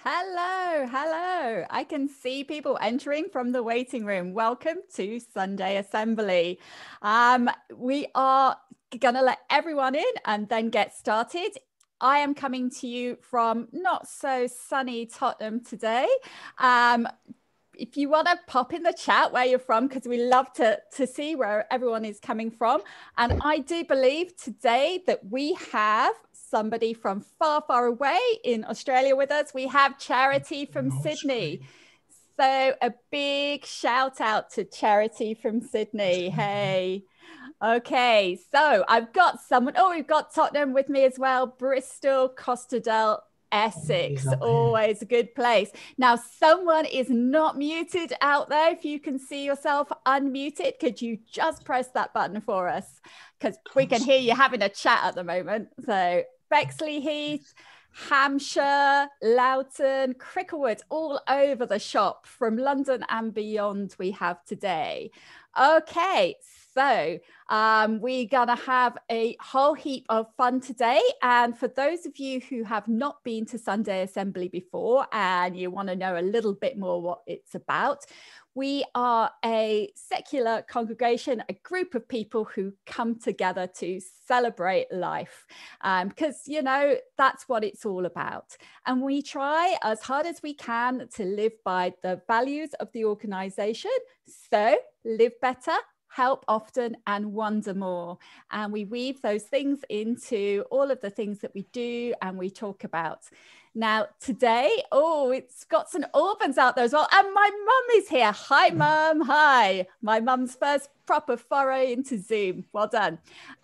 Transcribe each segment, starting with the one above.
Hello, hello. I can see people entering from the waiting room. Welcome to Sunday Assembly. We are going to let everyone in and then get started. I am coming to you from not so sunny Tottenham today. If you want to pop in the chat where you're from, because we love to see where everyone is coming from. And I do believe today that we have somebody from far, far away in Australia with us. We have Charity from Sydney. So a big shout out to Charity from Sydney. Hey. Okay, so I've got someone. Oh, we've got Tottenham with me as well. Bristol, Costadale, Essex, always a good place. Now, someone is not muted out there. If you can see yourself unmuted, could you just press that button for us? Because we can hear you having a chat at the moment. So Bexley Heath, Hampshire, Loughton, Cricklewood, all over the shop from London and beyond we have today. Okay, so we're going to have a whole heap of fun today. And for those of you who have not been to Sunday Assembly before and you want to know a little bit more what it's about, we are a secular congregation, a group of people who come together to celebrate life because, you know, that's what it's all about. And we try as hard as we can to live by the values of the organization. So live better, help often, and wonder more. And we weave those things into all of the things that we do and we talk about. Now, today, it's got some Albans out there as well. And my mum is here. Hi, Mum. Hi. My mum's first proper foray into Zoom. Well done.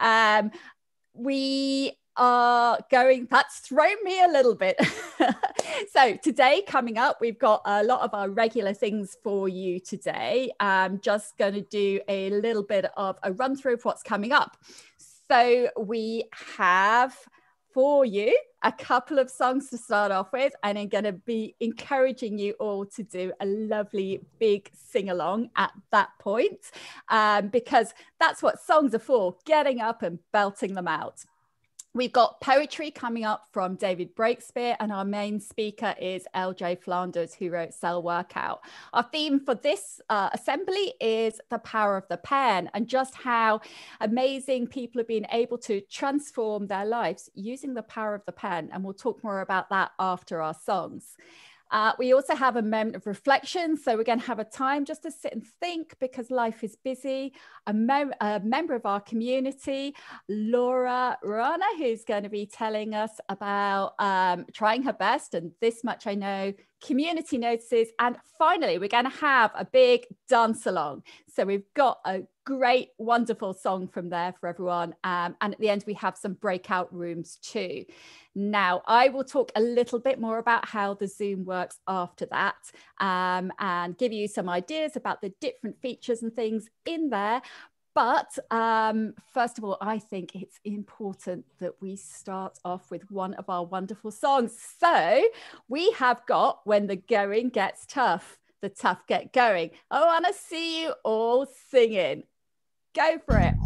We are going, that's thrown me a little bit. So today coming up, we've got a lot of our regular things for you today. I'm just going to do a little bit of a run through of what's coming up. So we have for you a couple of songs to start off with, and I'm going to be encouraging you all to do a lovely big sing along at that point, because that's what songs are for, getting up and belting them out. We've got poetry coming up from David Breakspear, and our main speaker is J Flanders, who wrote Cell Workout. Our theme for this assembly is the power of the pen, and just how amazing people have been able to transform their lives using the power of the pen. And we'll talk more about that after our songs. We also have a moment of reflection. So we're going to have a time just to sit and think because life is busy. A member of our community, Laura Rana, who's going to be telling us about trying her best. And this much I know, community notices. And finally, we're going to have a big dance along. So we've got a great, wonderful song from there for everyone. And at the end, we have some breakout rooms too. Now, I will talk a little bit more about how the Zoom works after that and give you some ideas about the different features and things in there. But first of all, I think it's important that we start off with one of our wonderful songs. So we have got When the Going Gets Tough, the tough get going. I want to see you all singing. Go for it.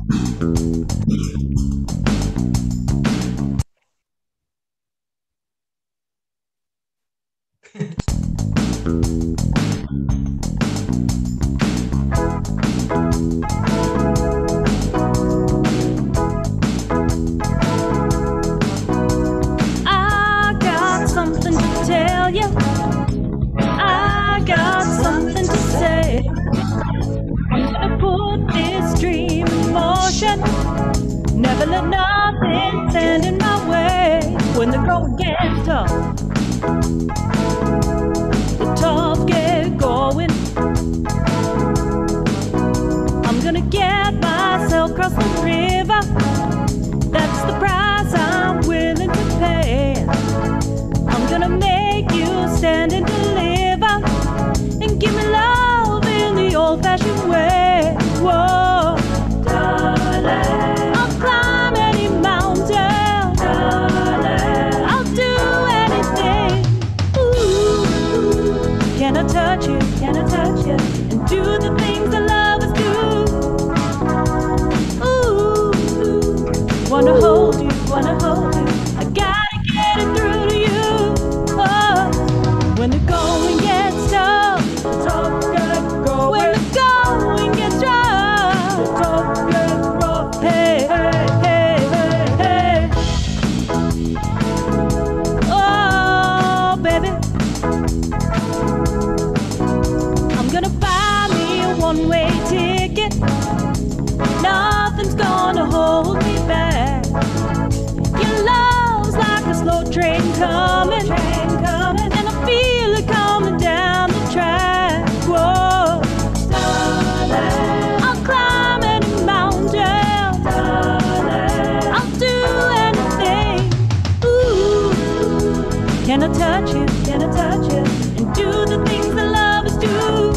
I got something to tell you. I got something to say. I'm gonna put this dream in motion. Never let nothing stand in my way. When the going gets tough, the tough get going. I'm gonna get myself across the river. That's the price I'm willing to pay. I'm gonna make you stand and deliver, and give me love in the old-fashioned way. Whoa, darling, I'll climb any mountain, darling, I'll do anything. Ooh. one-way ticket. Nothing's gonna hold me back. Your love's like a slow train coming, and I feel it coming down the track. Whoa, darling, I'll climb any mountain, darling, I'll do anything. Ooh, can I touch you? Can I touch you? And do the things that lovers do.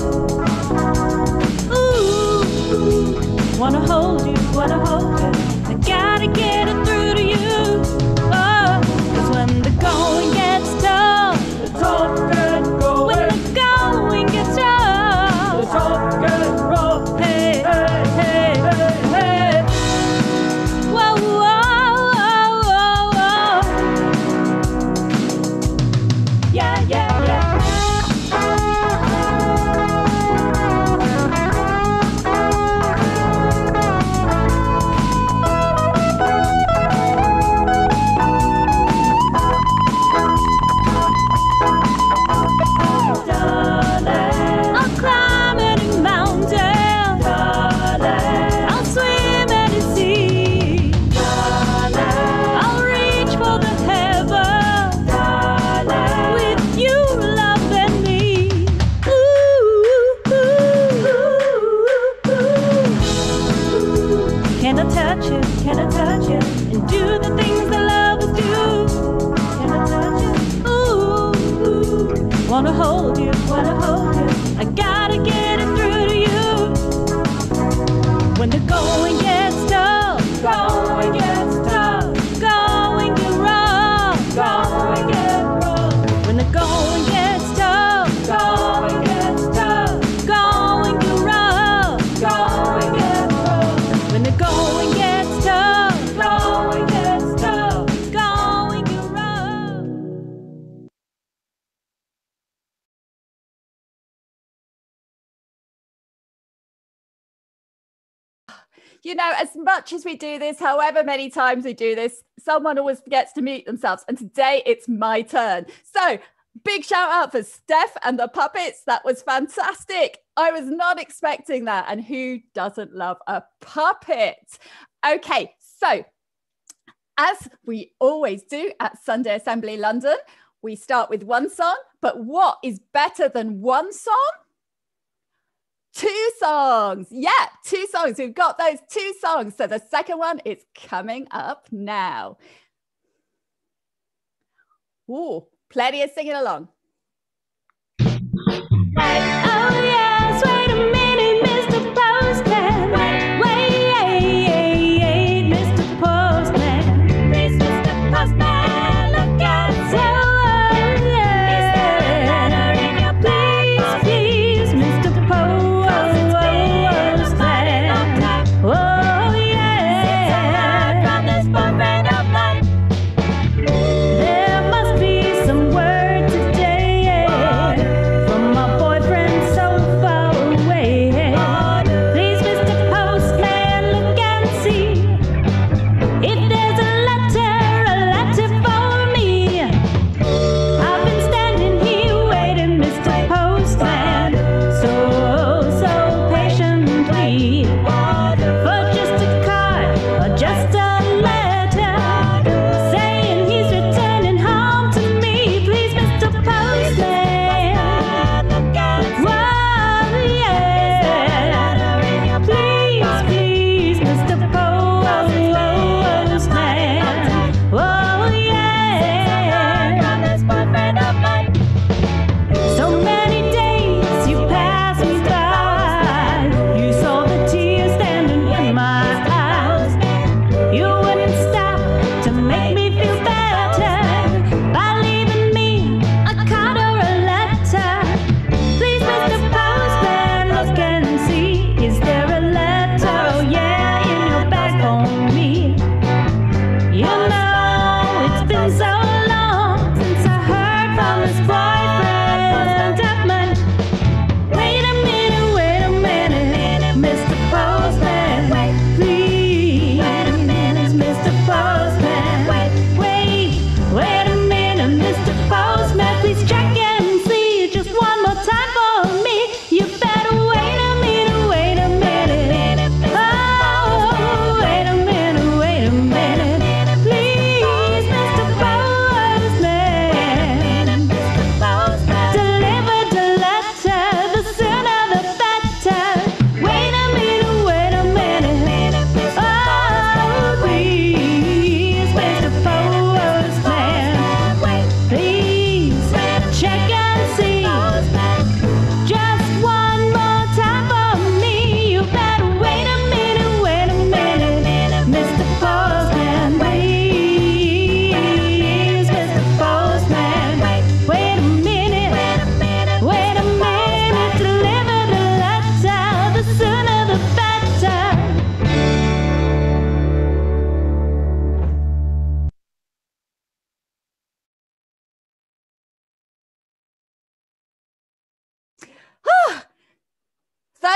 Ooh, wanna hold you, wanna hold you. I gotta get it through to you. Oh, 'cause when the going gets tough, the talk gets going. When the going gets tough, the talk gets rough. Hey, hey, hey, hey, hey. Whoa, whoa, whoa, whoa, whoa. Yeah, yeah, yeah. Can I touch you and do the things that lovers do? Can I touch you? Ooh, ooh, wanna hold you, wanna hold you. I gotta get it through to you. When the going gets tough, going gets tough, going get rough, going get rough. When the going gets tough, going gets tough, going get rough, going get rough. When the going gets tough, going gets tough, going get rough. You know, as much as we do this, however many times we do this, someone always forgets to mute themselves. And today it's my turn. So big shout out for Steph and the puppets. That was fantastic. I was not expecting that. And who doesn't love a puppet? Okay, so as we always do at Sunday Assembly London, we start with one song. But what is better than one song? Two songs. Yeah, two songs. We've got those two songs. So the second one is coming up now. Ooh, plenty of singing along. Oh yes, wait a minute, Mr. Postman. Wait, Mr. Postman. Please, Mr. Postman, look at so yeah. Is there a letter in your place? Please, Mr. Postman. Oh yeah. From this boyfriend of mine. There must be some word today from my boyfriend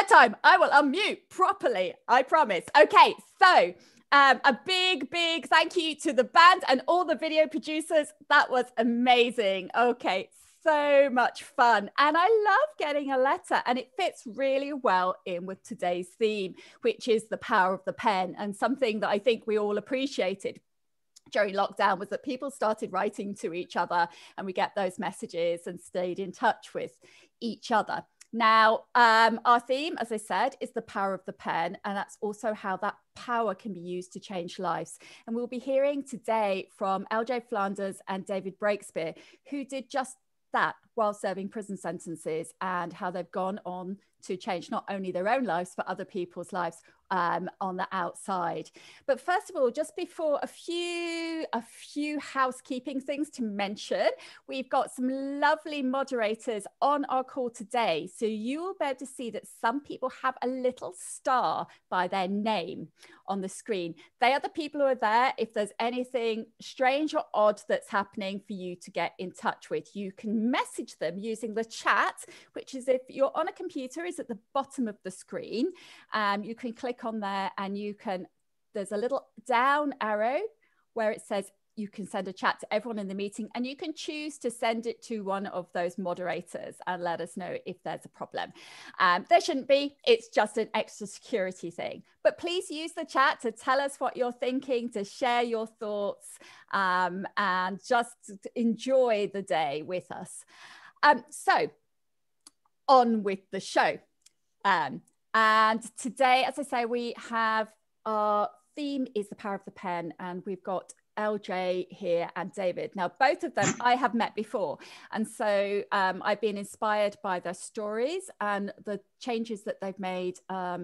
time, I will unmute properly. I promise. Okay, so a big thank you to the band and all the video producers. That was amazing. Okay, so much fun. And I love getting a letter, and it fits really well in with today's theme, which is the power of the pen, and something that I think we all appreciated during lockdown was that people started writing to each other, and we get those messages and stayed in touch with each other. Now, our theme, as I said, is the power of the pen, and that's also how that power can be used to change lives. And we'll be hearing today from J Flanders and David Breakspear, who did just that while serving prison sentences, and how they've gone on to change not only their own lives, but other people's lives on the outside. But first of all, just before a few housekeeping things to mention, we've got some lovely moderators on our call today. So you will be able to see that some people have a little star by their name on the screen. They are the people who are there if there's anything strange or odd that's happening for you to get in touch with. You can message them using the chat, which is, if you're on a computer, is at the bottom of the screen. You can click on there, and there's a little down arrow where it says you can send a chat to everyone in the meeting, and you can choose to send it to one of those moderators and let us know if there's a problem. There shouldn't be, it's just an extra security thing. But please use the chat to tell us what you're thinking, to share your thoughts, and just enjoy the day with us. So on with the show. And today, as I say, we have our theme is the power of the pen, and we've got LJ here and David. Now, both of them I have met before, and so I've been inspired by their stories and the changes that they've made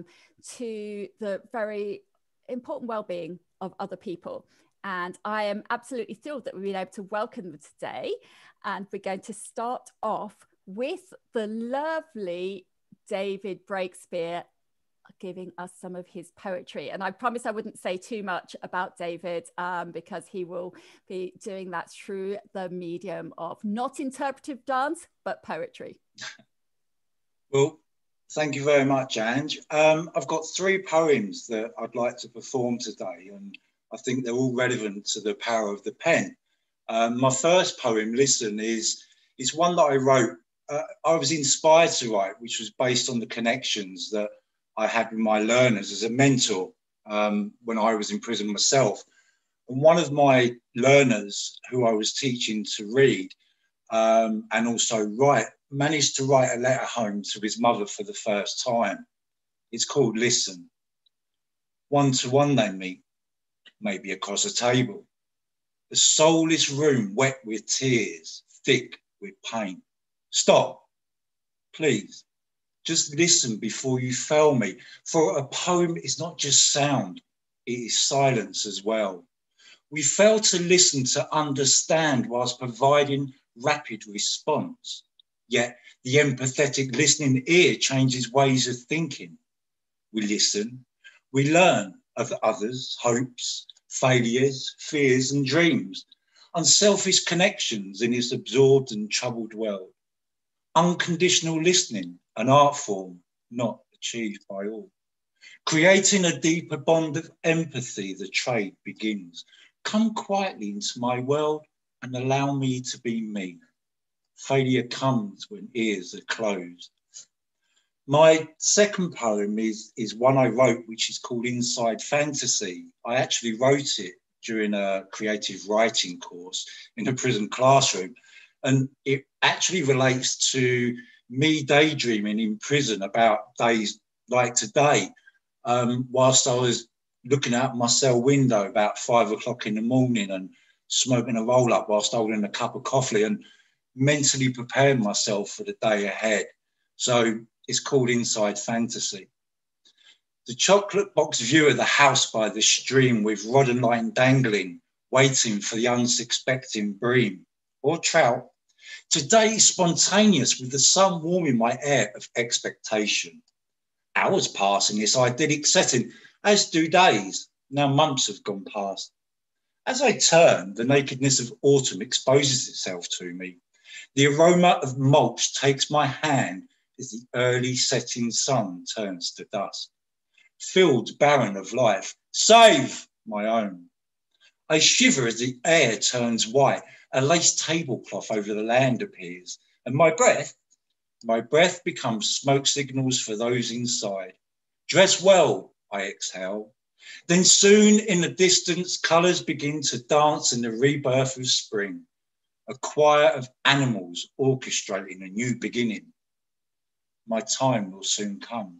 to the very important well-being of other people. And I am absolutely thrilled that we've been able to welcome them today. And we're going to start off with the lovely David Breakspear giving us some of his poetry. And I promised I wouldn't say too much about David because he will be doing that through the medium of not interpretive dance, but poetry. Well, thank you very much, Anj. I've got 3 poems that I'd like to perform today, and I think they're all relevant to the power of the pen. My first poem, Listen, is one that I wrote. I was inspired to write, which was based on the connections that I had with my learners as a mentor when I was in prison myself. And one of my learners, who I was teaching to read and also write, managed to write a letter home to his mother for the first time. It's called Listen. 1-to-1 they meet, maybe across a table. The soulless room wet with tears, thick with pain. Stop, please. Just listen before you fail me. For a poem is not just sound, it is silence as well. We fail to listen to understand whilst providing rapid response. Yet the empathetic listening ear changes ways of thinking. We listen, we learn of others' hopes, failures, fears and dreams, unselfish connections in this absorbed and troubled world. Unconditional listening, an art form not achieved by all. Creating a deeper bond of empathy, the trade begins. Come quietly into my world and allow me to be me. Failure comes when ears are closed. My second poem is one I wrote, which is called Inside Fantasy. I actually wrote it during a creative writing course in a prison classroom. And it actually relates to me daydreaming in prison about days like today, whilst I was looking out my cell window about 5 o'clock in the morning and smoking a roll up whilst holding a cup of coffee and mentally preparing myself for the day ahead. So it's called Inside Fantasy. The chocolate box view of the house by the stream with rod and line dangling, waiting for the unsuspecting bream or trout. Today is spontaneous with the sun warming my air of expectation. Hours pass in this idyllic setting, as do days. Now months have gone past. As I turn, the nakedness of autumn exposes itself to me. The aroma of mulch takes my hand, as the early setting sun turns to dusk. Fields barren of life, save my own. I shiver as the air turns white, a lace tablecloth over the land appears, and my breath becomes smoke signals for those inside. Dress well, I exhale. Then soon in the distance, colours begin to dance in the rebirth of spring, a choir of animals orchestrating a new beginning. My time will soon come.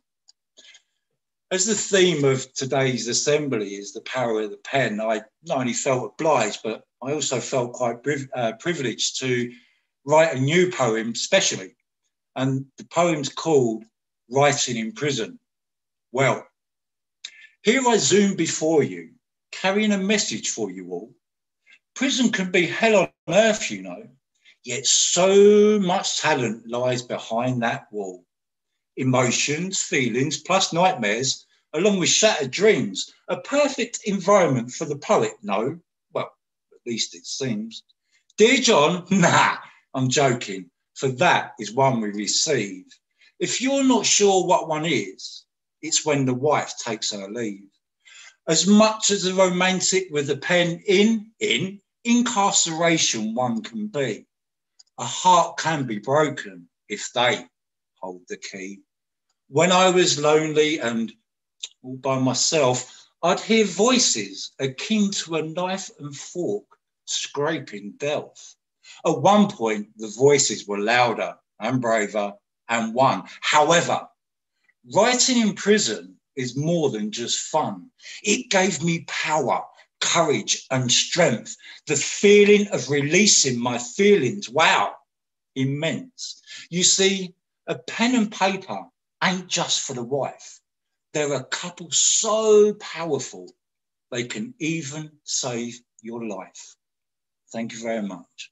As the theme of today's assembly is the power of the pen, I not only felt obliged, but I also felt quite privileged to write a new poem specially. And the poem's called Writing in Prison. Well, here I zoom before you, carrying a message for you all. Prison can be hell on earth, you know, yet so much talent lies behind that wall. Emotions, feelings, plus nightmares, along with shattered dreams, a perfect environment for the poet, no? Well, at least it seems. Dear John, nah, I'm joking, for that is one we receive. If you're not sure what one is, it's when the wife takes her leave. As much as a romantic with a pen in incarceration one can be, a heart can be broken if they hold the key. When I was lonely and all by myself, I'd hear voices akin to a knife and fork scraping delf. At one point, the voices were louder and braver and won. However, writing in prison is more than just fun. It gave me power, courage and strength. The feeling of releasing my feelings, wow, immense. You see, a pen and paper ain't just for the wife. They're a couple so powerful, they can even save your life. Thank you very much.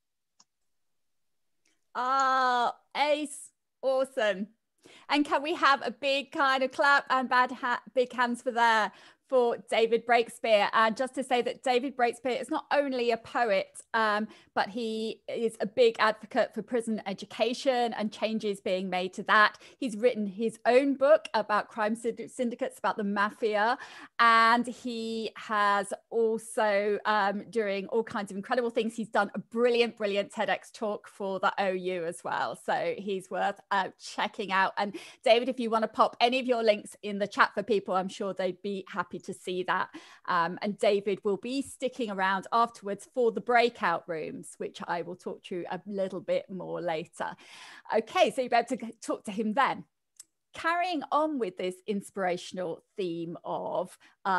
Ah, Ace, awesome. And can we have a big kind of clap and big hands for David Breakspear? And just to say that David Breakspear is not only a poet, but he is a big advocate for prison education and changes being made to that. He's written his own book about crime syndicates, about the mafia. And he has also, doing all kinds of incredible things, he's done a brilliant TEDx talk for the OU as well. So he's worth checking out. And David, if you want to pop any of your links in the chat for people, I'm sure they'd be happy to see that. And David will be sticking around afterwards for the breakout rooms, which I will talk to you a little bit more later. Okay, so you'll be able to talk to him then. Carrying on with this inspirational theme of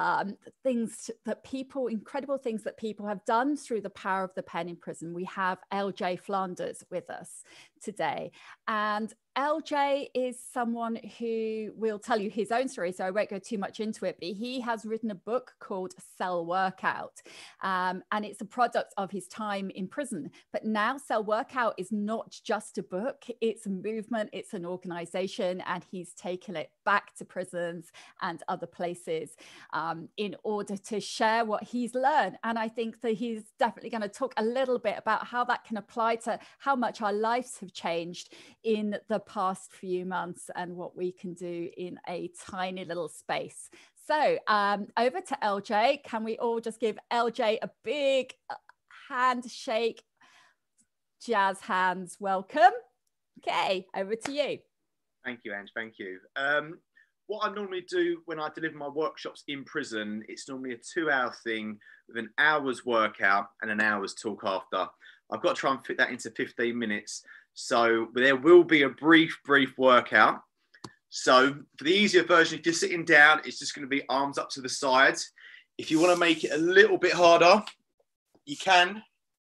incredible things that people have done through the power of the pen in prison, we have J Flanders with us today. And LJ is someone who will tell you his own story, so I won't go too much into it, but he has written a book called Cell Workout, and it's a product of his time in prison. But now Cell Workout is not just a book, it's a movement, it's an organization, and he's taken it back to prisons and other places in order to share what he's learned. And I think that he's definitely going to talk a little bit about how that can apply to how much our lives have changed in the past few months and what we can do in a tiny little space. So over to LJ. Can we all just give LJ a big handshake? Jazz hands, welcome. Okay, over to you. Thank you, Ange, thank you. What I normally do when I deliver my workshops in prison, it's normally a 2-hour thing with an hour's workout and an hour's talk after. I've got to try and fit that into 15 minutes. So there will be a brief workout. So for the easier version, if you're sitting down, it's just going to be arms up to the sides. If you want to make it a little bit harder, you can.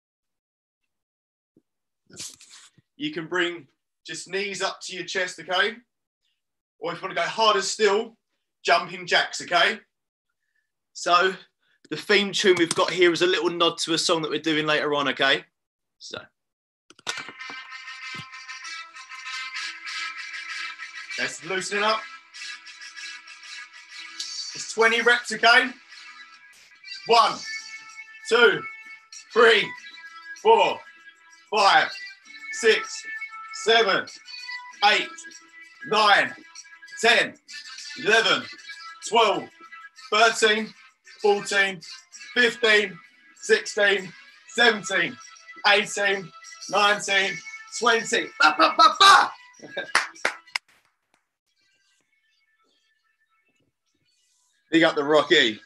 You can bring just knees up to your chest, okay? Or if you want to go harder still, jumping jacks, okay? So the theme tune we've got here is a little nod to a song that we're doing later on, okay? So. Let's loosen it up. It's 20 reps, okay? 1, 2, 3, 4, 5, 6, 7, 8, 9, 10, 11, 12, 13, 14, 15, 16, 17, 18, 19, 20. Ba, ba, ba, ba. Big up the Rocky.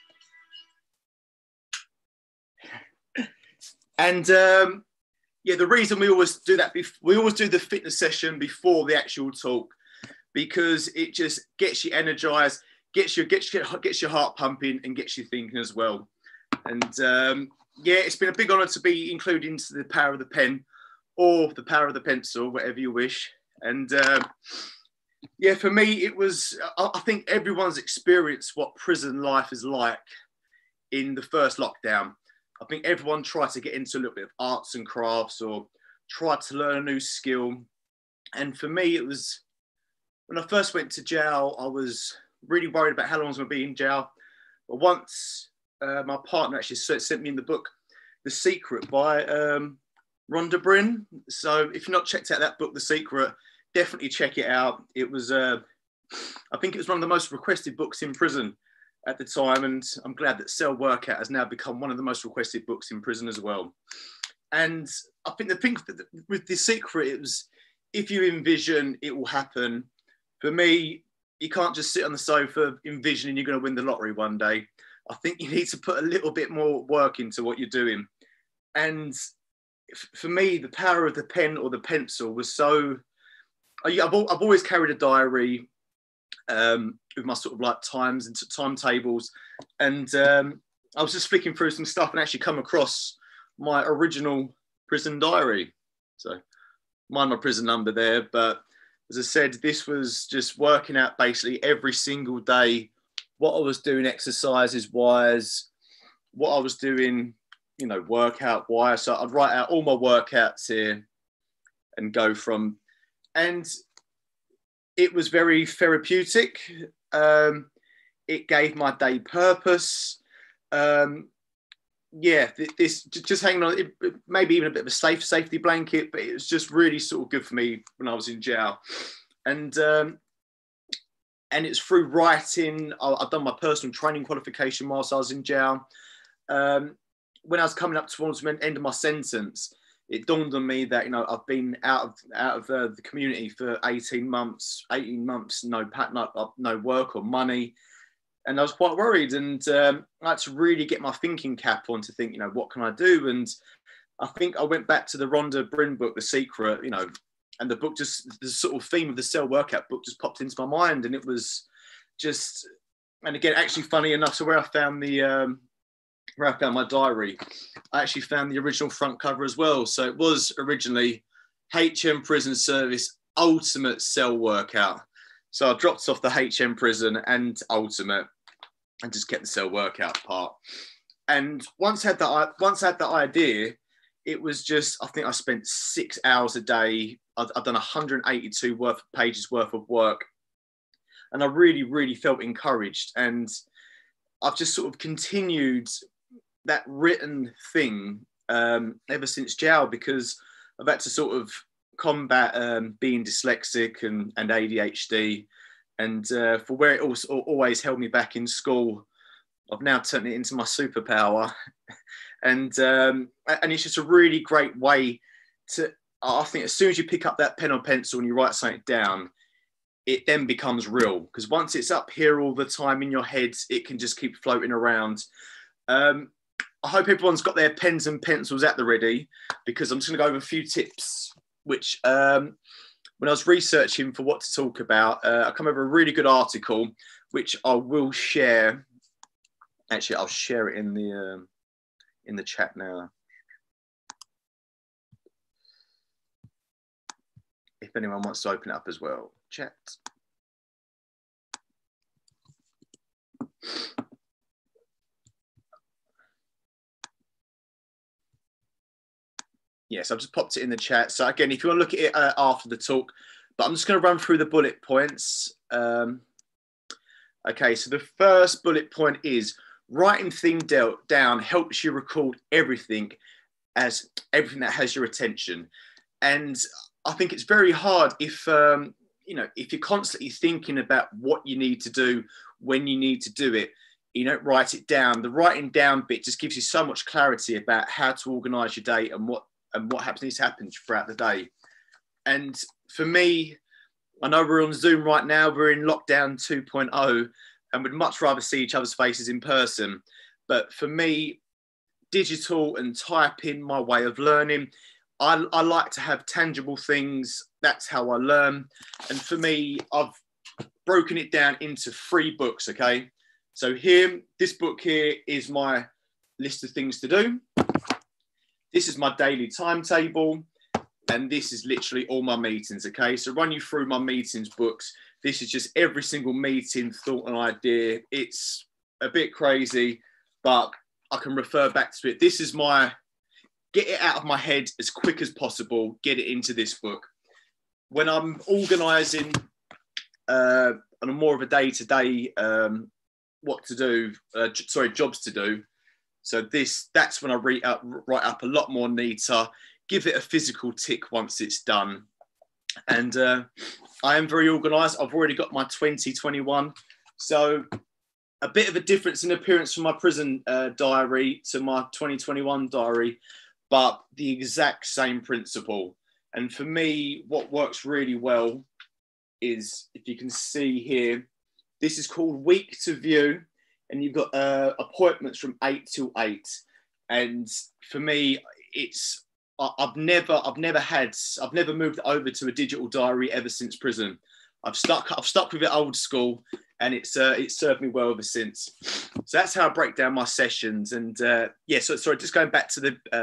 And yeah, the reason we always do that, we always do the fitness session before the actual talk, because it just gets you energized, gets your heart pumping, and gets you thinking as well. And yeah, it's been a big honor to be included into the power of the pen, or the power of the pencil, whatever you wish. And yeah, for me, it was, I think everyone's experienced what prison life is like in the first lockdown. I think everyone tried to get into a little bit of arts and crafts, or tried to learn a new skill. And for me, it was, when I first went to jail, I was really worried about how long I was going to be in jail. But once my partner actually sent me in the book, The Secret by Rhonda Bryn. So if you've not checked out that book, The Secret, definitely check it out. It was, I think it was one of the most requested books in prison at the time, and I'm glad that Cell Workout has now become one of the most requested books in prison as well. And I think the thing with The Secret, it was, if you envision, it will happen. For me, you can't just sit on the sofa envisioning you're going to win the lottery one day. I think you need to put a little bit more work into what you're doing. And for me, the power of the pen or the pencil was so, I've always carried a diary with my sort of like times and timetables. And I was just flicking through some stuff and actually come across my original prison diary. So mind my prison number there. But as I said, this was just working out basically every single day what I was doing exercises wise, what I was doing, you know, workout wise. So I'd write out all my workouts here and go from, and it was very therapeutic. It gave my day purpose. Yeah, this just hanging on, maybe even a bit of a safety blanket, but it was just really sort of good for me when I was in jail. And it's through writing. I've done my personal training qualification whilst I was in jail. When I was coming up towards the end of my sentence, it dawned on me that, you know, I've been out of the community for 18 months, no work or money. And I was quite worried, and I had to really get my thinking cap on to think, you know, what can I do? And I think I went back to the Rhonda Bryn book, The Secret, you know, and the book just, the sort of theme of the Cell Workout book just popped into my mind. And it was just, and again, actually funny enough, so where I found my diary, I actually found the original front cover as well. So it was originally HM Prison Service Ultimate Cell Workout. So I dropped off the HM Prison and Ultimate and just kept the Cell Workout part. And once I had that idea, it was just, I think I spent 6 hours a day. I've done 182 pages worth of work. And I really, really felt encouraged. And I've just sort of continued that written thing ever since jail, because I've had to sort of combat being dyslexic and ADHD. And for where it also always held me back in school, I've now turned it into my superpower. And it's just a really great way to, I think as soon as you pick up that pen or pencil and you write something down, it then becomes real. Because once it's up here all the time in your head, it can just keep floating around. I hope everyone's got their pens and pencils at the ready, because I'm just going to go over a few tips, which when I was researching for what to talk about, I come over a really good article, which I will share. Actually, I'll share it in the chat now. If anyone wants to open it up as well, chat. Yes, I've just popped it in the chat. So again, if you want to look at it after the talk, but I'm just going to run through the bullet points. Okay, so the first bullet point is writing things down helps you record everything that has your attention. And I think it's very hard if, you know, if you're constantly thinking about what you need to do, when you need to do it, you don't write it down. The writing down bit just gives you so much clarity about how to organise your day and what needs to happen throughout the day. And for me, I know we're on Zoom right now, we're in lockdown 2.0, and we'd much rather see each other's faces in person. But for me, digital and typing, my way of learning, I like to have tangible things. That's how I learn. And for me, I've broken it down into 3 books, okay? So here, this book here is my list of things to do. This is my daily timetable. And this is literally all my meetings, okay? So run you through my meetings books. This is just every single meeting, thought and idea. It's a bit crazy, but I can refer back to it. This is my, get it out of my head as quick as possible, get it into this book. When I'm organising on a more of a day-to-day, what to do, jobs to do. So that's when I write up a lot more neater, give it a physical tick once it's done. And I am very organised. I've already got my 2021. So a bit of a difference in appearance from my prison diary to my 2021 diary, but the exact same principle. And for me, what works really well is, if you can see here, this is called Week to View, and you've got appointments from 8 till 8. And for me, it's, I've never moved over to a digital diary ever since prison. I've stuck with it old school, and it's served me well ever since. So that's how I break down my sessions. And yeah, so sorry, just going back to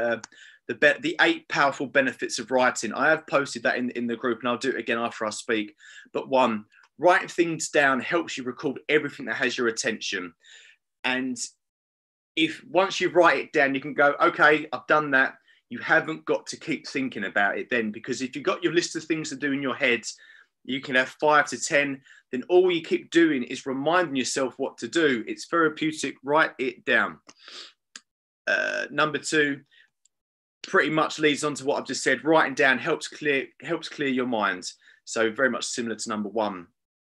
the 8 powerful benefits of writing. I have posted that in the group, and I'll do it again after I speak. But 1, writing things down helps you record everything that has your attention. And if once you write it down, you can go, okay, I've done that. You haven't got to keep thinking about it then, because if you've got your list of things to do in your head, you can have 5 to 10, then all you keep doing is reminding yourself what to do. It's therapeutic, write it down. Number 2, pretty much leads on to what I've just said. Writing down helps clear your mind. So very much similar to number 1.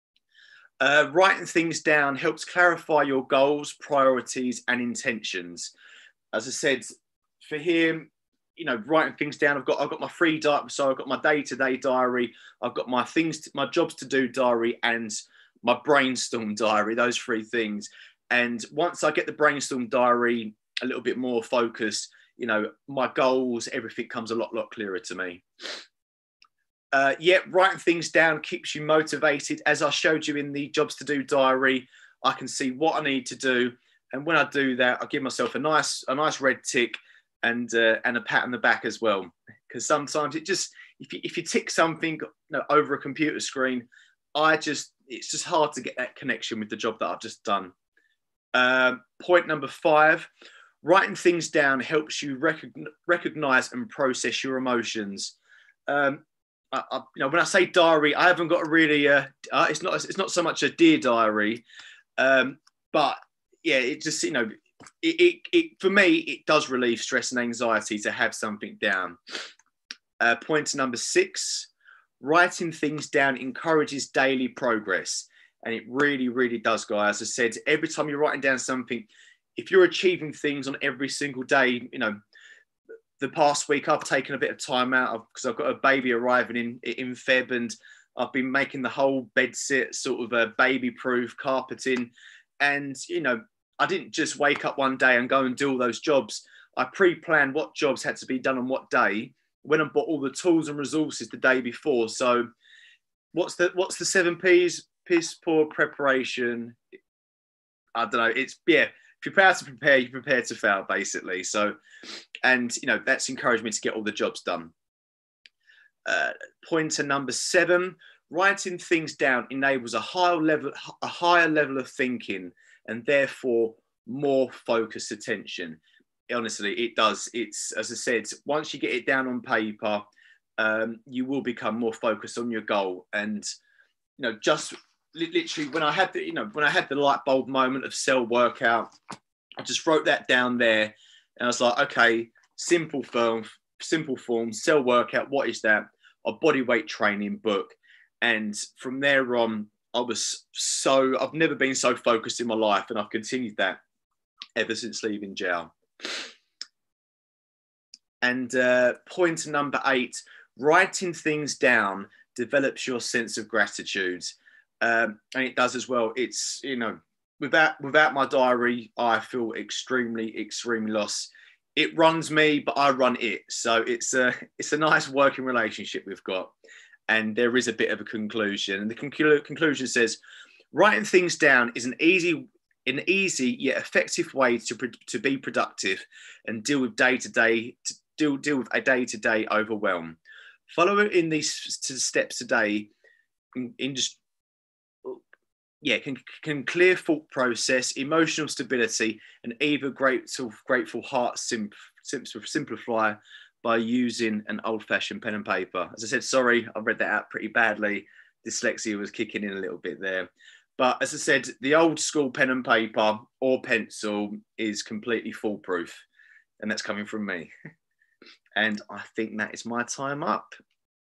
Writing things down helps clarify your goals, priorities, and intentions. As I said, for him, you know, writing things down, I've got my free diary, so I've got my day-to-day diary, I've got my my jobs to do diary, and my brainstorm diary, those 3 things. And once I get the brainstorm diary a little bit more focused, you know, my goals, everything comes a lot clearer to me. Yeah, writing things down keeps you motivated. As I showed you in the jobs to do diary, I can see what I need to do. And when I do that, I give myself a nice red tick and a pat on the back as well. Because sometimes it just, if you tick something, you know, over a computer screen, it's just hard to get that connection with the job that I've just done. Point number 5, writing things down helps you recognize and process your emotions. You know, when I say diary, I haven't got a really, it's not so much a dear diary, but yeah, it just, you know, it for me, it does relieve stress and anxiety to have something down. Point number 6, writing things down encourages daily progress. And it really, really does, guys. As I said, every time you're writing down something, if you're achieving things on every single day, you know, the past week I've taken a bit of time out because I've got a baby arriving in Feb, and I've been making the whole bed sit sort of a baby-proof carpeting. And, you know, I didn't just wake up one day and go and do all those jobs. I pre-planned what jobs had to be done on what day, went and bought all the tools and resources the day before. So what's the 7 P's? Piss poor preparation. I don't know. It's, yeah, if you're prepared to prepare, you're prepared to fail, basically. So, and, you know, that's encouraged me to get all the jobs done. Pointer number 7, writing things down enables a higher level of thinking, and therefore more focused attention. Honestly, it does. It's, as I said, once you get it down on paper, you will become more focused on your goal. And, you know, just literally when I had the light bulb moment of cell workout, I just wrote that down there, and I was like, okay, simple form, cell workout. What is that? a body weight training book. And from there on, I've never been so focused in my life, and I've continued that ever since leaving jail. And point number 8, writing things down develops your sense of gratitude. And it does as well. It's, you know, without my diary, I feel extremely lost. It runs me, but I run it. So it's a nice working relationship we've got. And there is a bit of a conclusion. And the conclusion says, writing things down is an easy yet effective way to be productive and deal with deal with a day-to-day overwhelm. Following these steps today can clear thought process, emotional stability, and even grateful heart simplify by using an old-fashioned pen and paper. As I said, sorry, I read that out pretty badly. Dyslexia was kicking in a little bit there. But as I said, the old school pen and paper or pencil is completely foolproof. And that's coming from me. And I think that is my time up.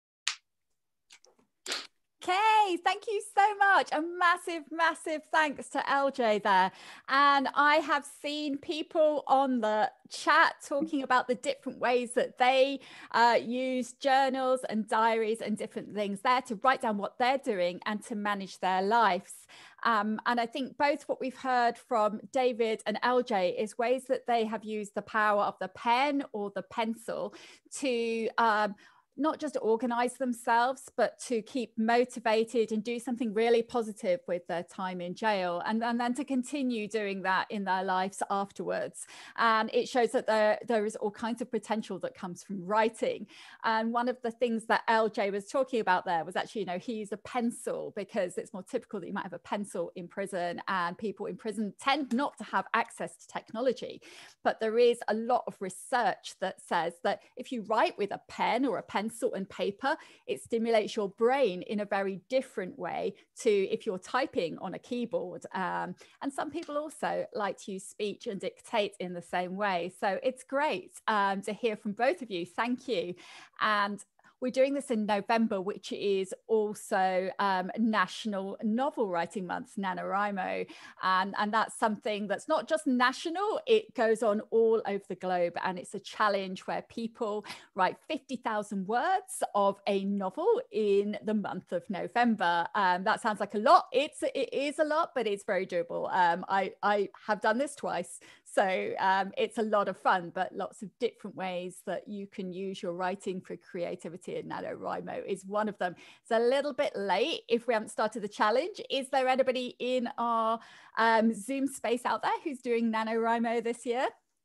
Okay, thank you so much. A massive thanks to LJ there. And I have seen people on the chat talking about the different ways that they use journals and diaries and different things there to write down what they're doing and to manage their lives. And I think both what we've heard from David and LJ is ways that they have used the power of the pen or the pencil to not just organize themselves, but to keep motivated and do something really positive with their time in jail, and then to continue doing that in their lives afterwards. And it shows that there is all kinds of potential that comes from writing. And one of the things that LJ was talking about there was actually, you know, he used a pencil because it's more typical that you might have a pencil in prison, and people in prison tend not to have access to technology. But there is a lot of research that says that if you write with a pen or a pencil and paper, it stimulates your brain in a very different way to if you're typing on a keyboard. And some people also like to use speech and dictate in the same way. So it's great to hear from both of you. Thank you. And we're doing this in November, which is also National Novel Writing Month, NaNoWriMo. And that's something that's not just national, it goes on all over the globe. And it's a challenge where people write 50,000 words of a novel in the month of November. That sounds like a lot. It is a lot, but it's very doable. I have done this twice. So it's a lot of fun, but lots of different ways that you can use your writing for creativity, and NaNoWriMo is one of them. It's a little bit late if we haven't started the challenge. Is there anybody in our Zoom space out there who's doing NaNoWriMo this year?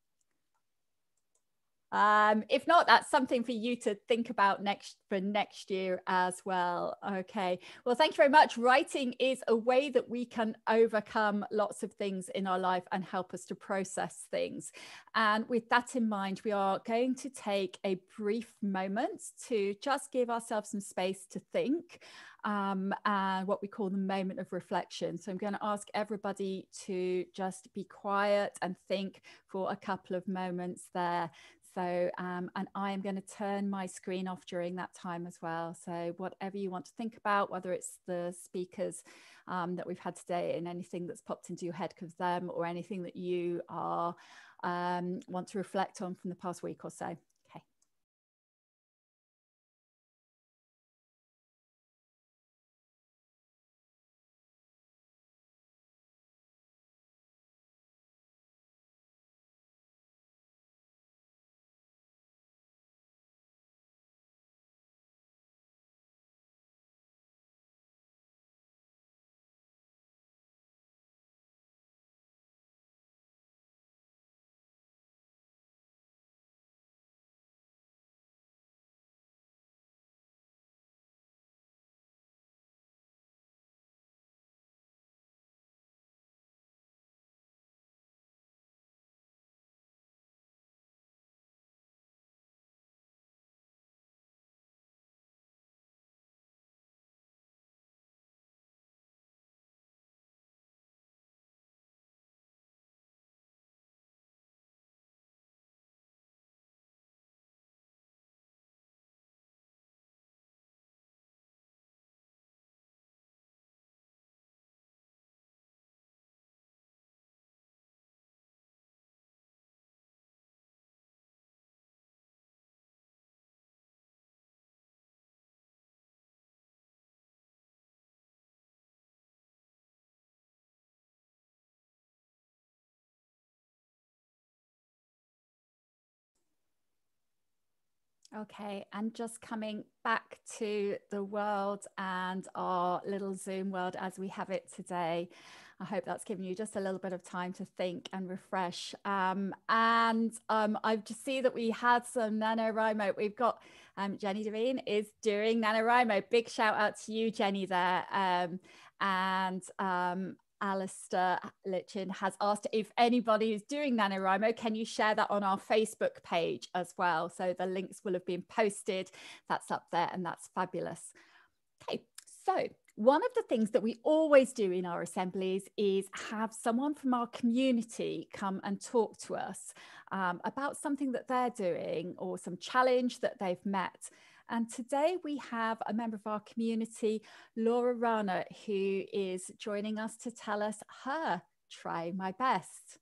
If not, that's something for you to think about for next year as well. Okay, well, thank you very much. Writing is a way that we can overcome lots of things in our life and help us to process things. And with that in mind, we are going to take a brief moment to just give ourselves some space to think, and what we call the moment of reflection. So I'm going to ask everybody to just be quiet and think for a couple of moments there. So, and I am going to turn my screen off during that time as well. So whatever you want to think about, whether it's the speakers that we've had today and anything that's popped into your head because of them, or anything that you are want to reflect on from the past week or so. Okay, and just coming back to the world and our little Zoom world as we have it today. I hope that's given you just a little bit of time to think and refresh. I just see that we had some NaNoWriMo. We've got Jenny Devine is doing NaNoWriMo. Big shout out to you, Jenny, there. Alistair Litchin has asked if anybody is doing NaNoWriMo, can you share that on our Facebook page as well? So the links will have been posted. That's up there and that's fabulous. Okay, so one of the things that we always do in our assemblies is have someone from our community come and talk to us about something that they're doing or some challenge that they've met. And today we have a member of our community, Laura Rana, who is joining us to tell us her try my best.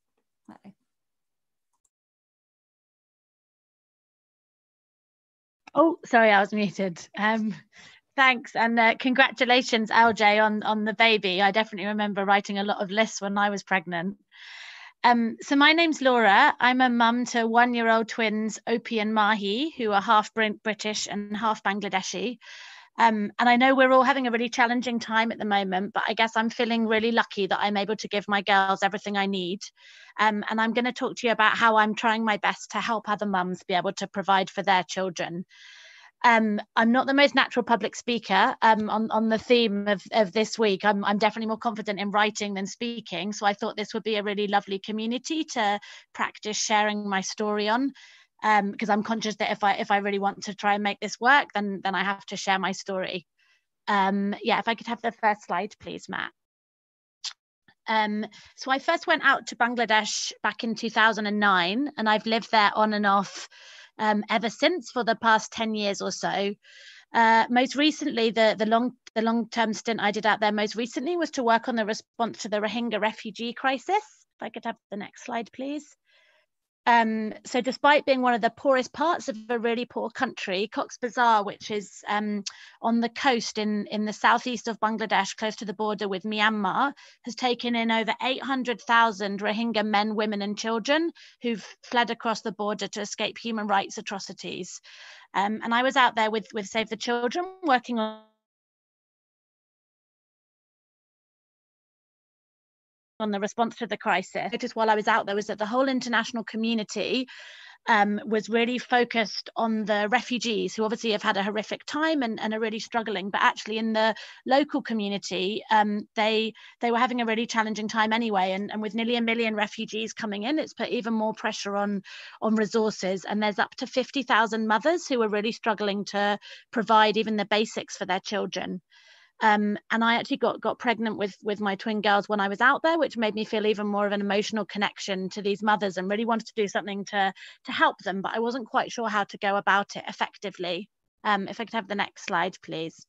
Oh, sorry, I was muted. Thanks, and congratulations, LJ, on the baby. I definitely remember writing a lot of lists when I was pregnant. So my name's Laura. I'm a mum to 1-year-old twins, Opie and Mahi, who are half British and half Bangladeshi. And I know we're all having a really challenging time at the moment, but I guess I'm feeling really lucky that I'm able to give my girls everything I need. And I'm going to talk to you about how I'm trying my best to help other mums be able to provide for their children. I'm not the most natural public speaker on the theme of this week. I'm definitely more confident in writing than speaking. So I thought this would be a really lovely community to practice sharing my story on, because I'm conscious that if I really want to try and make this work, then I have to share my story. Yeah, if I could have the first slide, please, Matt. So I first went out to Bangladesh back in 2009, and I've lived there on and off ever since for the past 10 years or so. Most recently, the long-term stint I did out there most recently was to work on the response to the Rohingya refugee crisis. If I could have the next slide, please. So despite being one of the poorest parts of a really poor country, Cox's Bazar, which is on the coast in the southeast of Bangladesh, close to the border with Myanmar, has taken in over 800,000 Rohingya men, women and children who've fled across the border to escape human rights atrocities. And I was out there with Save the Children, working on the response to the crisis. I noticed while I was out there was that the whole international community was really focused on the refugees who obviously have had a horrific time and are really struggling, but actually in the local community, they were having a really challenging time anyway. And with nearly 1 million refugees coming in, it's put even more pressure on resources. And there's up to 50,000 mothers who are really struggling to provide even the basics for their children. And I actually got pregnant with my twin girls when I was out there, which made me feel even more of an emotional connection to these mothers and really wanted to do something to help them, but I wasn't quite sure how to go about it effectively. If I could have the next slide, please.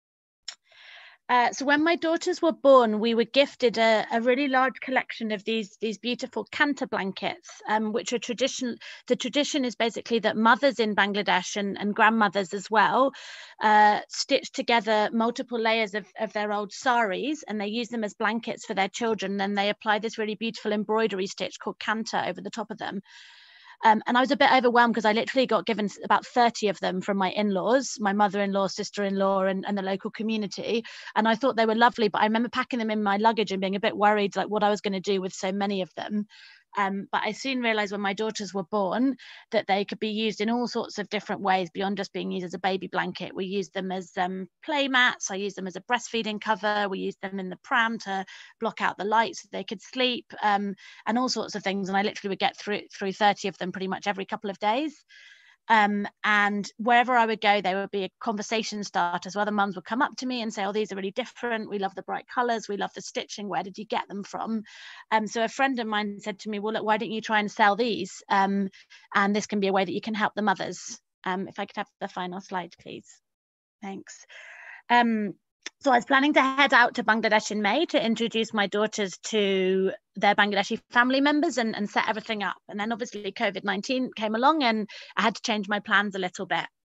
So when my daughters were born, we were gifted a really large collection of these beautiful kanta blankets, which are tradition. The tradition is basically that mothers in Bangladesh and grandmothers as well stitch together multiple layers of their old saris, and they use them as blankets for their children. Then they apply this really beautiful embroidery stitch called kanta over the top of them. And I was a bit overwhelmed because I literally got given about 30 of them from my in-laws, my mother-in-law, sister-in-law, and the local community. And I thought they were lovely, but I remember packing them in my luggage and being a bit worried, like what I was going to do with so many of them. But I soon realized when my daughters were born that they could be used in all sorts of different ways beyond just being used as a baby blanket. We used them as play mats. I used them as a breastfeeding cover. We used them in the pram to block out the light so they could sleep, and all sorts of things. And I literally would get through 30 of them pretty much every couple of days. And wherever I would go, there would be a conversation starter. So other mums would come up to me and say, oh, these are really different. We love the bright colors. We love the stitching. Where did you get them from? So a friend of mine said to me, well, look, why don't you try and sell these? And this can be a way that you can help the mothers. If I could have the final slide, please. Thanks. So I was planning to head out to Bangladesh in May to introduce my daughters to their Bangladeshi family members and set everything up. And then obviously COVID-19 came along and I had to change my plans a little bit.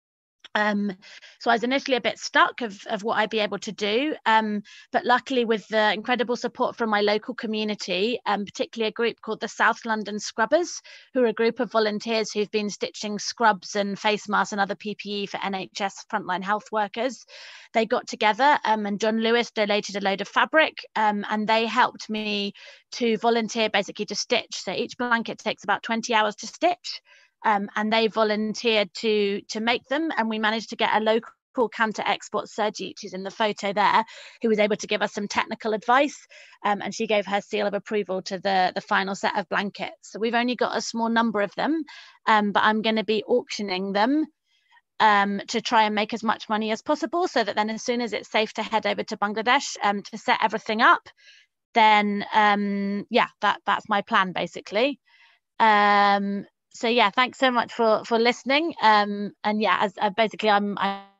So I was initially a bit stuck of what I'd be able to do, but luckily with the incredible support from my local community, particularly a group called the South London Scrubbers, who are a group of volunteers who've been stitching scrubs and face masks and other PPE for NHS frontline health workers. They got together and John Lewis donated a load of fabric, and they helped me to volunteer basically to stitch. So each blanket takes about 20 hours to stitch. And they volunteered to make them, and we managed to get a local Cantor export, Sergeet, who's in the photo there, who was able to give us some technical advice, and she gave her seal of approval to the final set of blankets. So we've only got a small number of them, but I'm going to be auctioning them to try and make as much money as possible, so that then as soon as it's safe to head over to Bangladesh to set everything up, then yeah, that's my plan basically. So yeah, thanks so much for listening. And yeah, as basically I'm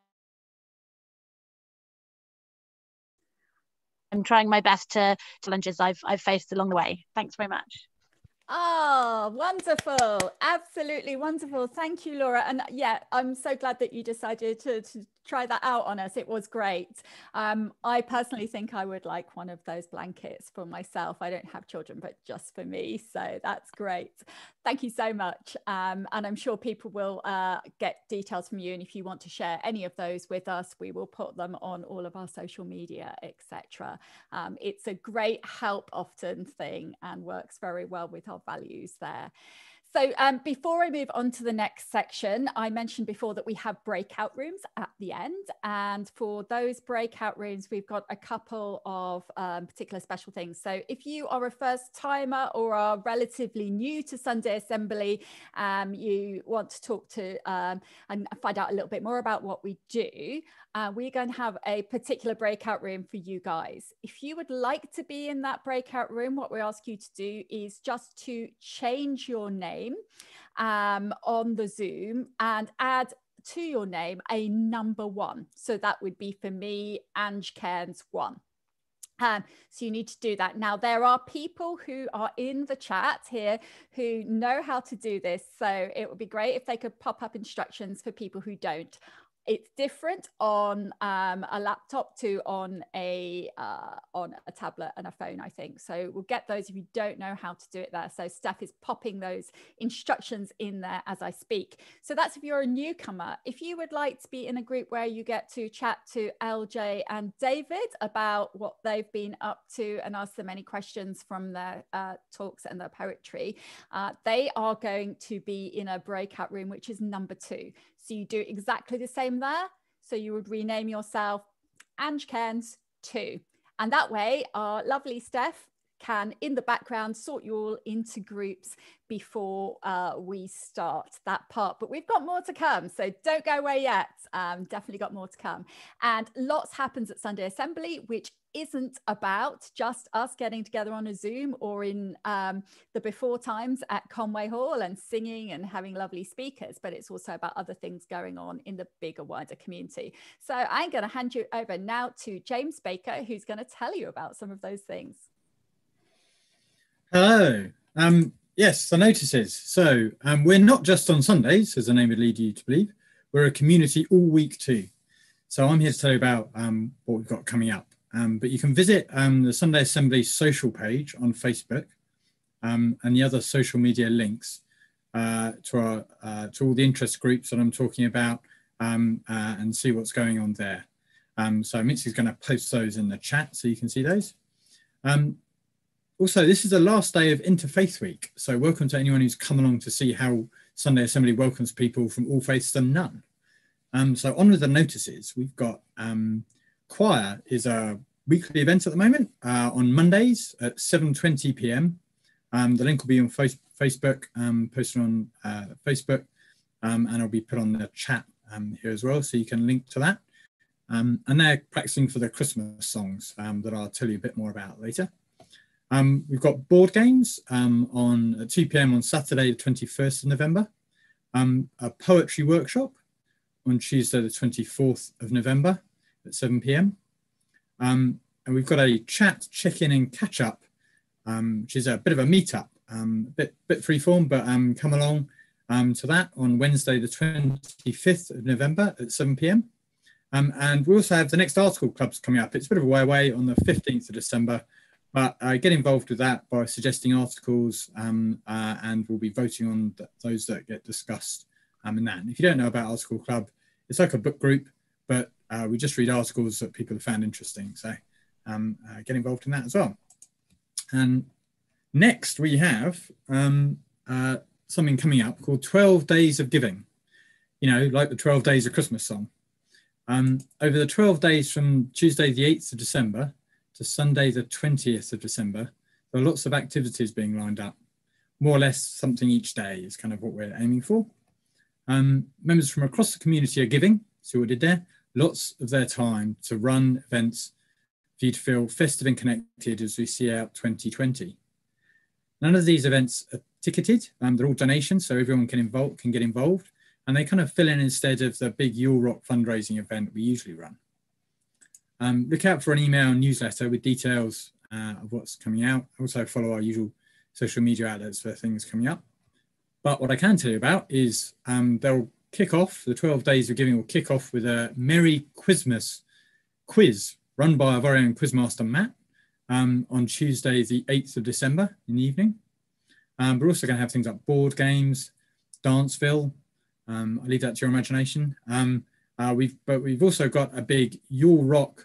trying my best to challenges I've faced along the way. Thanks very much. Oh, wonderful. Absolutely wonderful. Thank you, Laura. And yeah, I'm so glad that you decided to try that out on us. It was great. I personally think I would like one of those blankets for myself. I don't have children, but just for me. So that's great. Thank you so much. And I'm sure people will get details from you. And if you want to share any of those with us, we will put them on all of our social media, etc. It's a great help often thing and works very well with our values there. So before I move on to the next section, I mentioned before that we have breakout rooms at the end. And for those breakout rooms, we've got a couple of particular special things. So if you are a first timer or are relatively new to Sunday Assembly, you want to talk to and find out a little bit more about what we do, we're going to have a particular breakout room for you guys. If you would like to be in that breakout room, what we ask you to do is just to change your name on the Zoom and add to your name a number 1. So that would be for me, Anj Cairns 1. So you need to do that. Now, there are people who are in the chat here who know how to do this. So it would be great if they could pop up instructions for people who don't. It's different on a laptop to on a tablet and a phone, I think. So we'll get those if you don't know how to do it there. So Steph is popping those instructions in there as I speak. So that's if you're a newcomer. If you would like to be in a group where you get to chat to LJ and David about what they've been up to and ask them any questions from their talks and their poetry, they are going to be in a breakout room, which is number 2. So you do exactly the same there. So you would rename yourself Anj Cairns 2. And that way, our lovely Steph can, in the background, sort you all into groups before we start that part. But we've got more to come, so don't go away yet. Definitely got more to come. And lots happens at Sunday Assembly, which isn't about just us getting together on a Zoom or in the before times at Conway Hall and singing and having lovely speakers, but it's also about other things going on in the bigger, wider community. So I'm going to hand you over now to James Baker, who's going to tell you about some of those things. Hello. Yes, the notices. So we're not just on Sundays, as the name would lead you to believe. We're a community all week too. So I'm here to tell you about what we've got coming up. But you can visit the Sunday Assembly social page on Facebook and the other social media links to all the interest groups that I'm talking about and see what's going on there. So Mitzi's going to post those in the chat so you can see those. Also, this is the last day of Interfaith Week. So welcome to anyone who's come along to see how Sunday Assembly welcomes people from all faiths and none. So on with the notices, we've got choir is a weekly event at the moment on Mondays at 7:20 p.m. The link will be on Facebook, posted on Facebook, and it'll be put on the chat here as well, so you can link to that. And they're practicing for the Christmas songs that I'll tell you a bit more about later. We've got board games on 2 p.m. on Saturday, the 21st of November. A poetry workshop on Tuesday, the 24th of November at 7 p.m. And we've got a chat, check-in and catch-up, which is a bit of a meet-up, a bit free-form, but come along to that on Wednesday, the 25th of November at 7 p.m. And we also have the next article clubs coming up. It's a bit of a way away on the 15th of December, but get involved with that by suggesting articles, and we'll be voting on those that get discussed in that. And if you don't know about Article Club, it's like a book group, but we just read articles that people have found interesting. So get involved in that as well. And next we have something coming up called 12 Days of Giving, you know, like the 12 Days of Christmas song. Over the 12 days from Tuesday the 8th of December to Sunday the 20th of December, there are lots of activities being lined up. More or less something each day is kind of what we're aiming for. Members from across the community are giving, see what we did there, lots of their time to run events for you to feel festive and connected as we see out 2020. None of these events are ticketed, they're all donations, so everyone can get involved, and they kind of fill in instead of the big You'll Rock fundraising event we usually run. Look out for an email newsletter with details of what's coming out. Also follow our usual social media outlets for things coming up. But what I can tell you about is they'll kick off, the 12 Days of Giving will kick off with a Merry Quizmas quiz run by our very own quizmaster Matt on Tuesday the 8th of December in the evening. We're also going to have things like board games, Danceville. I'll leave that to your imagination. We've also got a big You'll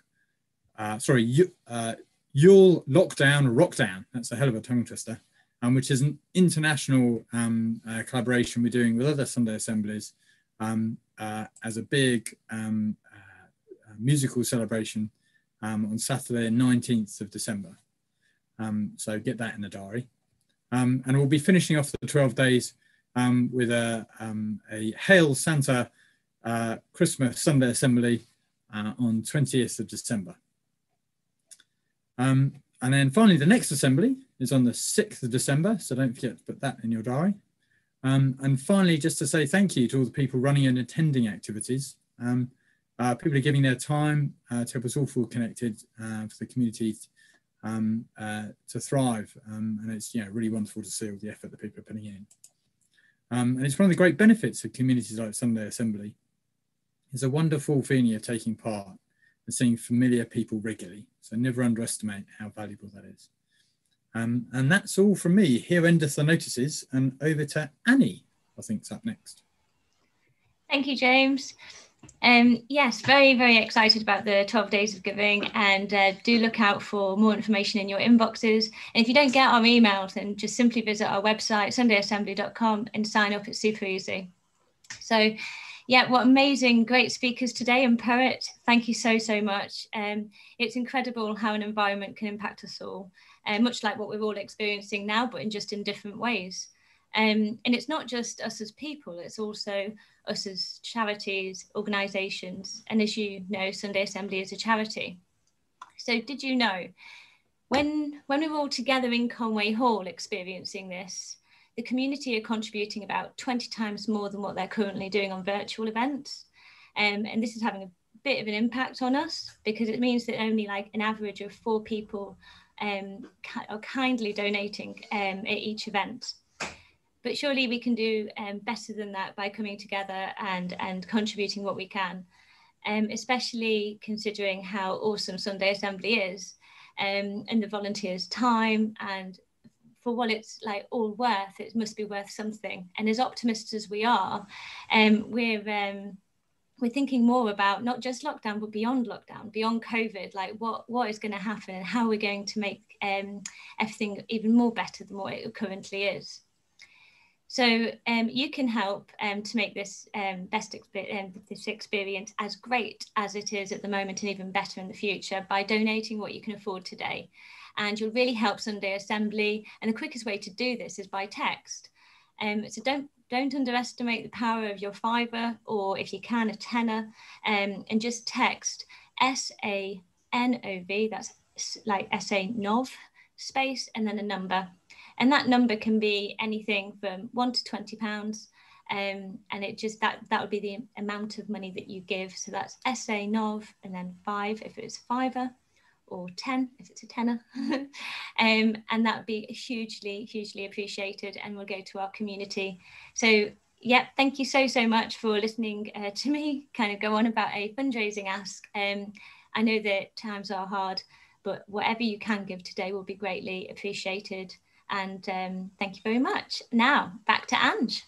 Lockdown Rockdown. That's a hell of a tongue twister. Which is an international collaboration we're doing with other Sunday assemblies as a big musical celebration on Saturday, 19th of December. So get that in the diary. And we'll be finishing off the 12 days with a Hail Santa Christmas Sunday Assembly on 20th of December. And then finally, the next assembly is on the 6th of December, so don't forget to put that in your diary. And finally, just to say thank you to all the people running and attending activities. People are giving their time to help us all feel connected for the community to thrive. And it's really wonderful to see all the effort that people are putting in. And it's one of the great benefits of communities like Sunday Assembly. It's a wonderful feeling of taking part and seeing familiar people regularly. So never underestimate how valuable that is. And that's all from me. Here endeth the notices, and over to Annie, I think, is up next. Thank you, James. Yes, very, very excited about the 12 Days of Giving, and do look out for more information in your inboxes. And if you don't get our emails, then just simply visit our website, sundayassembly.com, and sign up. It's super easy. So yeah, what amazing, great speakers today, and poet. Thank you so, so much. It's incredible how an environment can impact us all, much like what we're all experiencing now, but in different ways. And it's not just us as people, it's also us as charities, organisations. And as you know, Sunday Assembly is a charity. So did you know, when we were all together in Conway Hall experiencing this, the community are contributing about 20 times more than what they're currently doing on virtual events. And this is having a bit of an impact on us, because it means that only like an average of 4 people are kindly donating at each event. But surely we can do better than that by coming together and contributing what we can, especially considering how awesome Sunday Assembly is, and the volunteers' time, and for what it's like all worth, it must be worth something. And as optimists as we are, we're thinking more about not just lockdown, but beyond lockdown, beyond COVID, like what is going to happen and how we're going to make everything even more better than what it currently is. So you can help to make this this experience as great as it is at the moment, and even better in the future, by donating what you can afford today. And you'll really help Sunday Assembly. And the quickest way to do this is by text. So don't underestimate the power of your £5, or if you can, a tenner, and just text SANOV, that's like SANOV, space, and then a number. And that number can be anything from £1 to £20. And it just that would be the amount of money that you give. So that's SANOV, and then 5 if it's £5, or 10 if it's a tenner. And that would be hugely, hugely appreciated, and will go to our community. So Yep, thank you so much for listening to me kind of go on about a fundraising ask. I know that times are hard, but whatever you can give today will be greatly appreciated. And thank you very much. Now, back to Anj.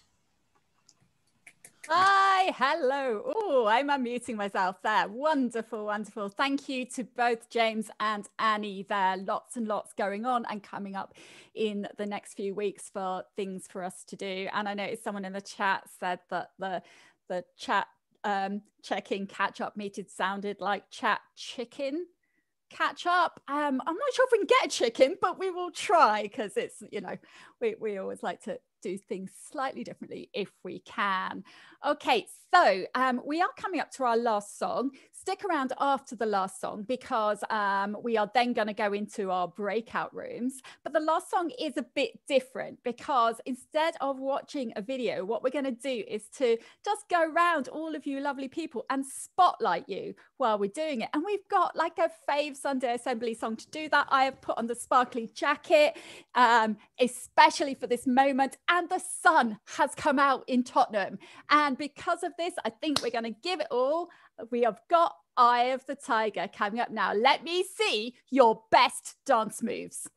Hi, hello. Oh, I'm unmuting myself there. Wonderful, wonderful. Thank you to both James and Annie there. Lots and lots going on and coming up in the next few weeks for things for us to do. And I noticed someone in the chat said that the chat check-in catch-up meeting sounded like chat chicken catch up. I'm not sure if we can get a chicken, but we will try, because it's, you know, we always like to do things slightly differently if we can. Okay, so we are coming up to our last song. Stick around after the last song, because we are then going to go into our breakout rooms. But the last song is a bit different, because instead of watching a video, what we're going to do is to just go around all of you lovely people and spotlight you while we're doing it. And we've got like a fave Sunday Assembly song to do that. I have put on the sparkly jacket, especially for this moment. And the sun has come out in Tottenham. And because of this, I think we're going to give it all. We have got Eye of the Tiger coming up now. Let me see your best dance moves.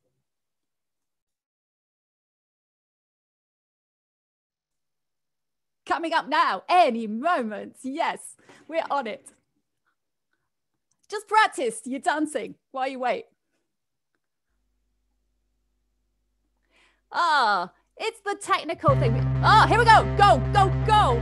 Coming up now, any moment. Yes, we're on it. Just practice your dancing while you wait. Ah, it's the technical thing. Ah, here we go. Go, go, go.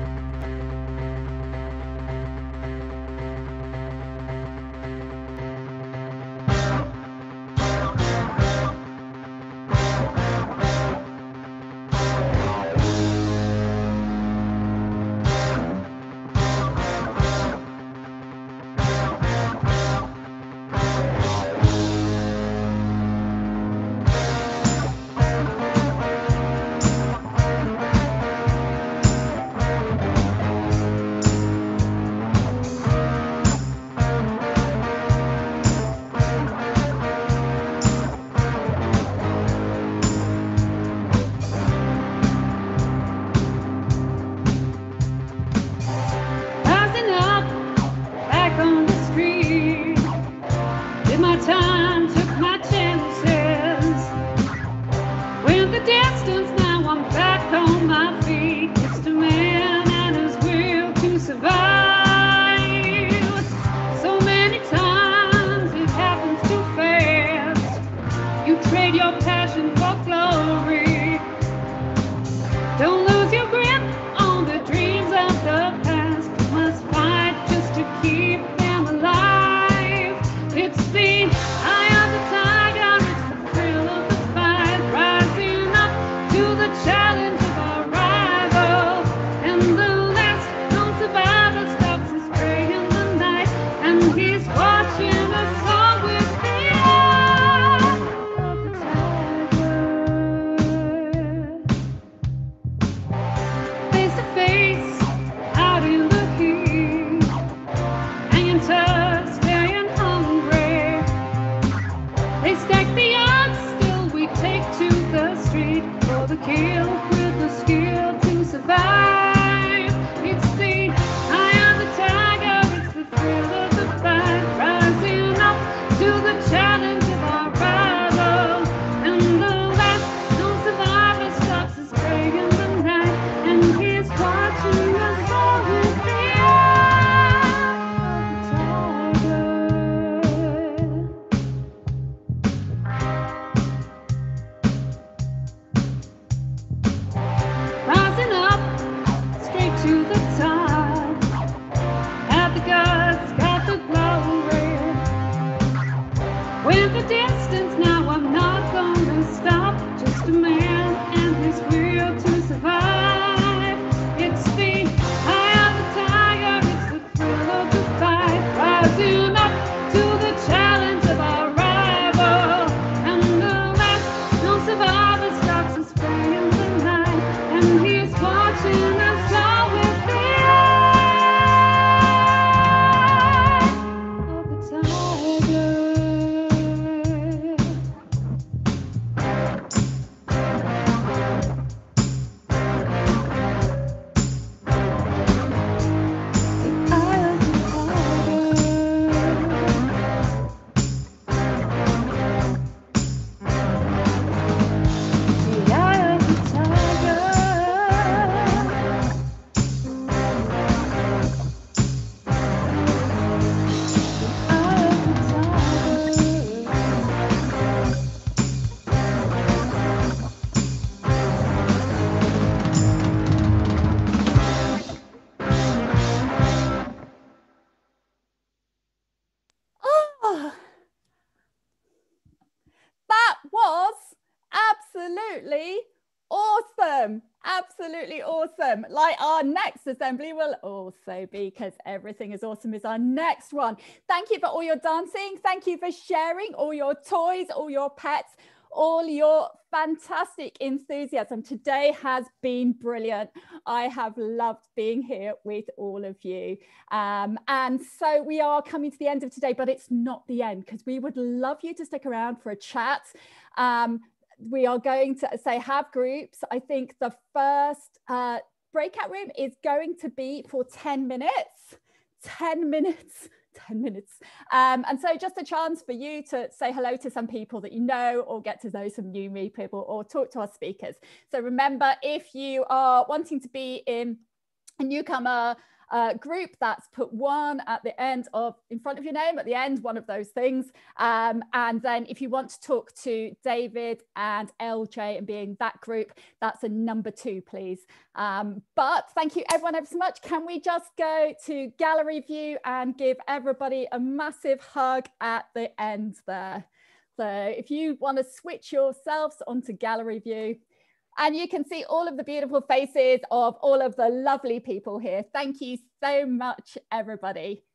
absolutely awesome. Absolutely awesome. Like our next assembly will also be, because everything is awesome, is our next one. Thank you for all your dancing. Thank you for sharing all your toys, all your pets, all your fantastic enthusiasm. Today has been brilliant. I have loved being here with all of you. And so we are coming to the end of today, but it's not the end, because we would love you to stick around for a chat. We are going to say have groups. I think the first breakout room is going to be for 10 minutes. 10 minutes. 10 minutes. And so just a chance for you to say hello to some people that you know, or get to know some new people, or talk to our speakers. So remember, if you are wanting to be in a newcomer group, that's put 1 at the end of, in front of your name, at the end, one of those things. And then if you want to talk to David and LJ and be in that group, that's a number 2, please. But thank you everyone ever so much. Can we just go to gallery view and give everybody a massive hug at the end there? So if you want to switch yourselves onto gallery view, and you can see all of the beautiful faces of all of the lovely people here. Thank you so much, everybody.